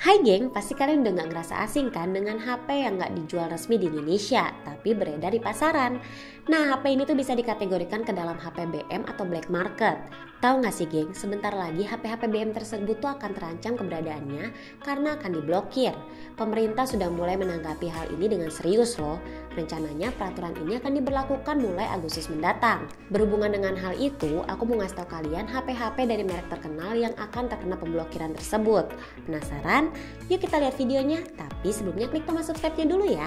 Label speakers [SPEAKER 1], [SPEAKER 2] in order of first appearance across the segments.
[SPEAKER 1] Hai geng, pasti kalian udah gak ngerasa asing kan dengan HP yang gak dijual resmi di Indonesia, tapi beredar di pasaran. Nah, HP ini tuh bisa dikategorikan ke dalam HP BM atau black market. Tahu gak sih geng, sebentar lagi HP-HP BM tersebut tuh akan terancam keberadaannya karena akan diblokir. Pemerintah sudah mulai menanggapi hal ini dengan serius loh. Rencananya peraturan ini akan diberlakukan mulai Agustus mendatang. Berhubungan dengan hal itu, aku mau ngasih tahu kalian HP-HP dari merek terkenal yang akan terkena pemblokiran tersebut. Penasaran? Yuk kita lihat videonya, tapi sebelumnya klik tombol subscribe-nya dulu ya.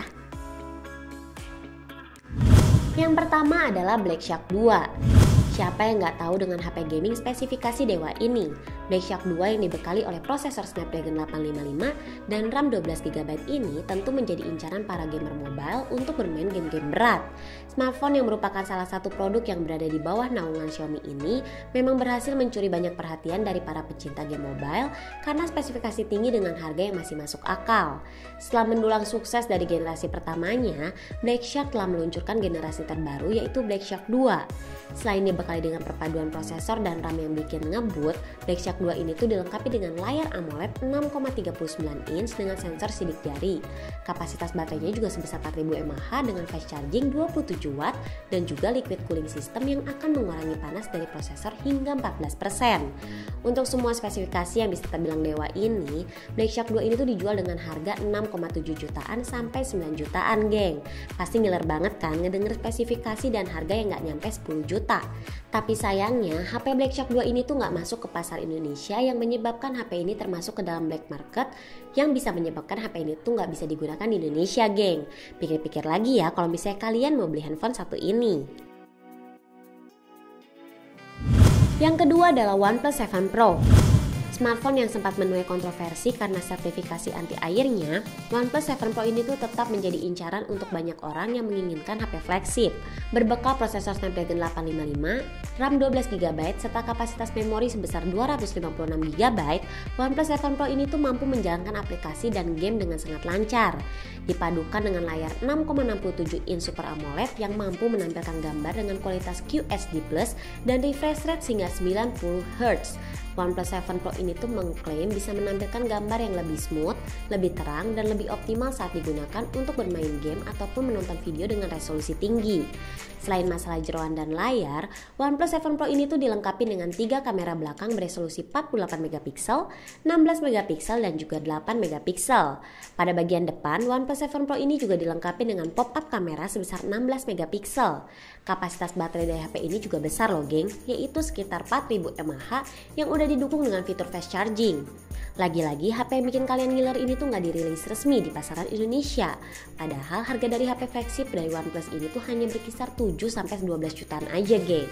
[SPEAKER 1] Yang pertama adalah Black Shark 2. Siapa yang nggak tahu dengan HP gaming spesifikasi dewa ini? Black Shark 2 yang dibekali oleh prosesor Snapdragon 855 dan RAM 12GB ini tentu menjadi incaran para gamer mobile untuk bermain game-game berat. Smartphone yang merupakan salah satu produk yang berada di bawah naungan Xiaomi ini memang berhasil mencuri banyak perhatian dari para pecinta game mobile karena spesifikasi tinggi dengan harga yang masih masuk akal. Setelah mendulang sukses dari generasi pertamanya, Black Shark telah meluncurkan generasi terbaru yaitu Black Shark 2. Selain dibekali dengan perpaduan prosesor dan RAM yang bikin ngebut, Black Shark 2 ini tuh dilengkapi dengan layar AMOLED 6,39 inch dengan sensor sidik jari. Kapasitas baterainya juga sebesar 4000 mAh dengan fast charging 27 watt dan juga liquid cooling system yang akan mengurangi panas dari prosesor hingga 14%. Untuk semua spesifikasi yang bisa terbilang dewa ini, Black Shark 2 ini tuh dijual dengan harga 6,7 jutaan sampai 9 jutaan geng. Pasti ngiler banget kan ngedenger spesifikasi dan harga yang gak nyampe 10 juta. Tapi sayangnya HP Black Shark 2 ini tuh gak masuk ke pasar Indonesia yang menyebabkan HP ini termasuk ke dalam black market yang bisa menyebabkan HP ini tuh gak bisa digunakan di Indonesia geng. Pikir-pikir lagi ya kalau misalnya kalian mau beli handphone satu ini. Yang kedua adalah OnePlus 7 Pro. Smartphone yang sempat menuai kontroversi karena sertifikasi anti airnya, OnePlus 7 Pro ini tuh tetap menjadi incaran untuk banyak orang yang menginginkan HP flagship. Berbekal prosesor Snapdragon 855, RAM 12GB serta kapasitas memori sebesar 256GB, OnePlus 7 Pro ini tuh mampu menjalankan aplikasi dan game dengan sangat lancar. Dipadukan dengan layar 6,67 inch Super AMOLED yang mampu menampilkan gambar dengan kualitas QHD+ dan refresh rate hingga 90Hz. OnePlus 7 Pro ini tuh mengklaim bisa menampilkan gambar yang lebih smooth, lebih terang, dan lebih optimal saat digunakan untuk bermain game ataupun menonton video dengan resolusi tinggi. Selain masalah jeroan dan layar, OnePlus 7 Pro ini tuh dilengkapi dengan 3 kamera belakang beresolusi 48MP, 16MP, dan juga 8MP. Pada bagian depan, OnePlus 7 Pro ini juga dilengkapi dengan pop-up kamera sebesar 16MP. Kapasitas baterai dari HP ini juga besar loh geng, yaitu sekitar 4000 mAh yang udah didukung dengan fitur fast charging. Lagi-lagi HP yang bikin kalian ngiler ini tuh gak dirilis resmi di pasaran Indonesia. Padahal harga dari HP flagship dari OnePlus ini tuh hanya berkisar 7-12 jutaan aja geng.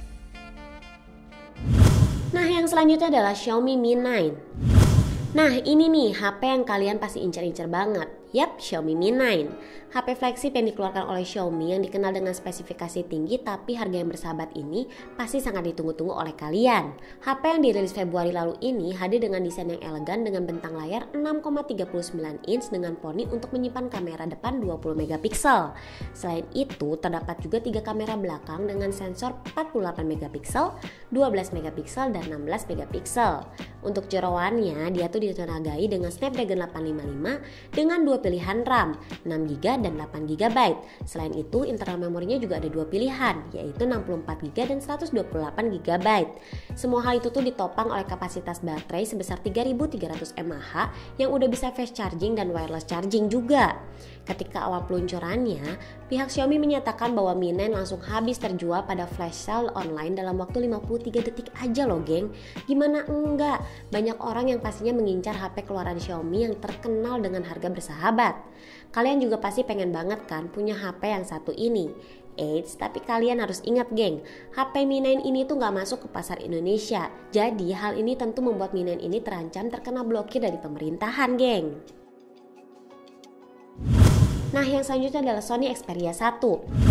[SPEAKER 1] Nah yang selanjutnya adalah Xiaomi Mi 9. Nah ini nih HP yang kalian pasti incer-incer banget. Yap, Xiaomi Mi 9. HP flagship yang dikeluarkan oleh Xiaomi yang dikenal dengan spesifikasi tinggi tapi harga yang bersahabat ini pasti sangat ditunggu-tunggu oleh kalian. HP yang dirilis Februari lalu ini hadir dengan desain yang elegan dengan bentang layar 6,39 inch dengan poni untuk menyimpan kamera depan 20MP. Selain itu, terdapat juga 3 kamera belakang dengan sensor 48MP, 12MP, dan 16MP. Untuk jeroannya, dia tuh ditenagai dengan Snapdragon 855 dengan 2 pilihan RAM, 6GB dan 8GB. Selain itu, internal memorinya juga ada 2 pilihan, yaitu 64GB dan 128GB. Semua hal itu tuh ditopang oleh kapasitas baterai sebesar 3300 mAh yang udah bisa fast charging dan wireless charging juga. Ketika awal peluncurannya, pihak Xiaomi menyatakan bahwa Mi 9 langsung habis terjual pada flash sale online dalam waktu 53 detik aja loh geng. Gimana enggak? Banyak orang yang pastinya mengincar HP keluaran Xiaomi yang terkenal dengan harga bersahabat. Kalian juga pasti pengen banget kan punya HP yang satu ini. Eits, tapi kalian harus ingat geng, HP Mi 9 ini tuh gak masuk ke pasar Indonesia. Jadi hal ini tentu membuat Mi 9 ini terancam terkena blokir dari pemerintahan geng. Nah yang selanjutnya adalah Sony Xperia 1.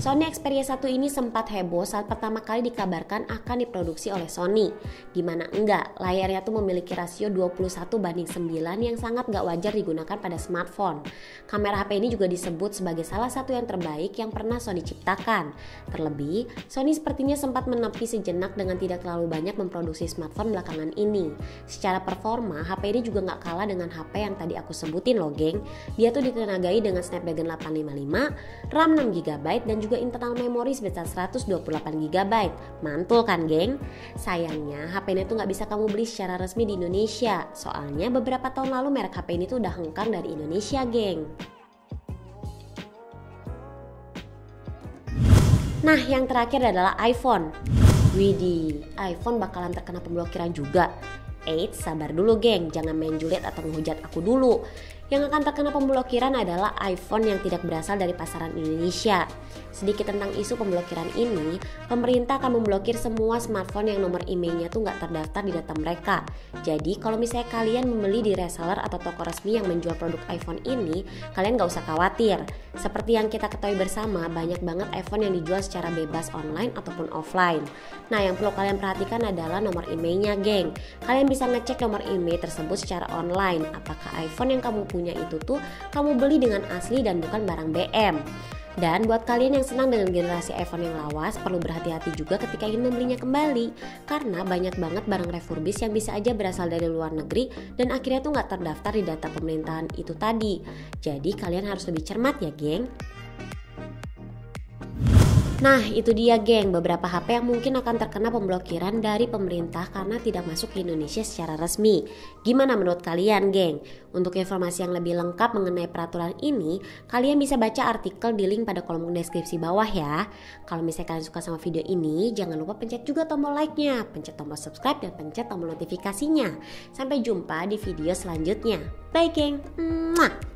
[SPEAKER 1] Sony Xperia 1 ini sempat heboh saat pertama kali dikabarkan akan diproduksi oleh Sony. Gimana enggak, layarnya tuh memiliki rasio 21:9 yang sangat gak wajar digunakan pada smartphone. Kamera HP ini juga disebut sebagai salah satu yang terbaik yang pernah Sony ciptakan. Terlebih, Sony sepertinya sempat menepi sejenak dengan tidak terlalu banyak memproduksi smartphone belakangan ini. Secara performa, HP ini juga gak kalah dengan HP yang tadi aku sebutin loh geng. Dia tuh ditenagai dengan Snapdragon 855, RAM 6GB dan juga internal memori sebesar 128GB. Mantul kan geng? Sayangnya HP ini tuh gak bisa kamu beli secara resmi di Indonesia. Soalnya beberapa tahun lalu merek HP ini tuh udah hengkang dari Indonesia geng. Nah yang terakhir adalah iPhone. Widih, iPhone bakalan terkena pemblokiran juga. Eits, sabar dulu geng, jangan main julid atau menghujat aku dulu. Yang akan terkena pemblokiran adalah iPhone yang tidak berasal dari pasaran Indonesia. Sedikit tentang isu pemblokiran ini, pemerintah akan memblokir semua smartphone yang nomor IMEI-nya tuh nggak terdaftar di data mereka. Jadi kalau misalnya kalian membeli di reseller atau toko resmi yang menjual produk iPhone ini, kalian nggak usah khawatir. Seperti yang kita ketahui bersama, banyak banget iPhone yang dijual secara bebas online ataupun offline. Nah yang perlu kalian perhatikan adalah nomor IMEI-nya geng. Kalian bisa ngecek nomor IMEI tersebut secara online. Apakah iPhone yang kamu punya itu tuh kamu beli dengan asli dan bukan barang BM. Dan buat kalian yang senang dengan generasi iPhone yang lawas, perlu berhati-hati juga ketika ingin membelinya kembali. Karena banyak banget barang refurbish yang bisa aja berasal dari luar negeri dan akhirnya tuh gak terdaftar di data pemerintahan itu tadi. Jadi kalian harus lebih cermat ya geng. Nah itu dia geng, beberapa HP yang mungkin akan terkena pemblokiran dari pemerintah karena tidak masuk ke Indonesia secara resmi. Gimana menurut kalian geng? Untuk informasi yang lebih lengkap mengenai peraturan ini, kalian bisa baca artikel di link pada kolom deskripsi bawah ya. Kalau misalnya kalian suka sama video ini, jangan lupa pencet juga tombol like-nya, pencet tombol subscribe dan pencet tombol notifikasinya. Sampai jumpa di video selanjutnya. Bye geng. Mwah.